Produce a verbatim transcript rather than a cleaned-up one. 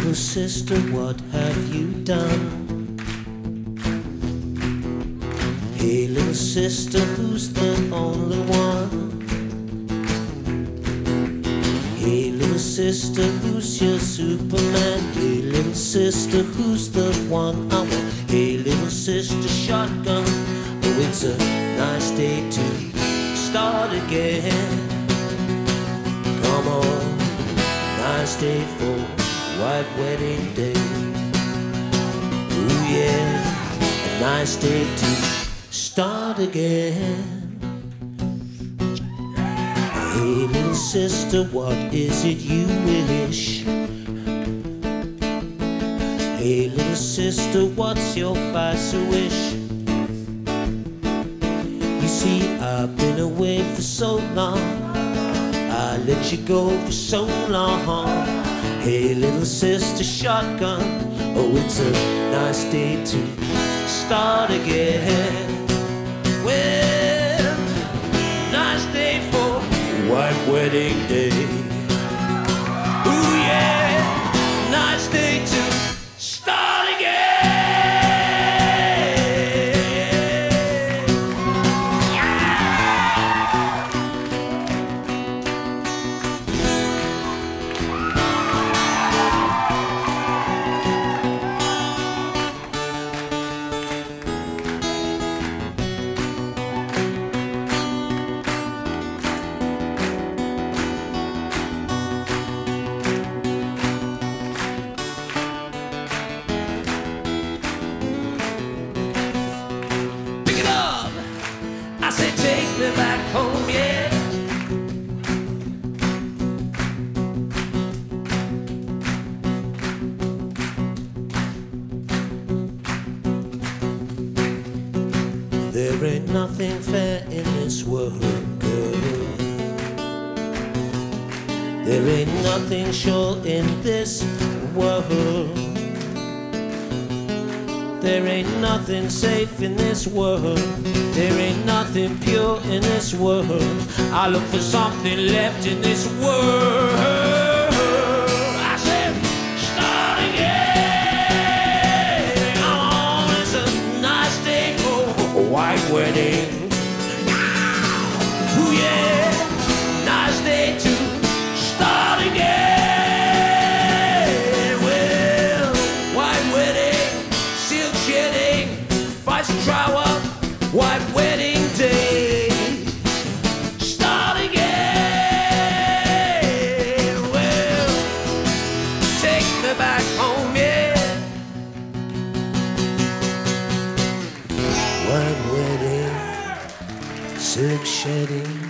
little sister, what have you done? Hey little sister, who's the only one? Hey little sister, who's your Superman? Hey little sister, who's the one I want? Hey little sister, shotgun. Oh, it's a nice day to start again. Come on, nice day for white wedding day. Ooh yeah, a nice day to start again. Hey little sister, what is it you wish? Hey little sister, what's your vice wish? You see, I've been away for so long, I let you go for so long. Hey little sister, shotgun. Oh, it's a nice day to start again. Well, nice day for white wedding day. Ooh yeah, nice day to start again. I say take me back home, yeah. There ain't nothing fair in this world, girl. There ain't nothing sure in this world. There ain't nothing safe in this world. There ain't nothing pure in this world. I look for something left in this world. I said, start again. Oh, it's a nice day for a white wedding. Ooh yeah, nice day to start again. Well, white wedding, silk shedding, fights and try up, white wedding day. Start again. Well, take me back home, yeah. White wedding, silk shedding,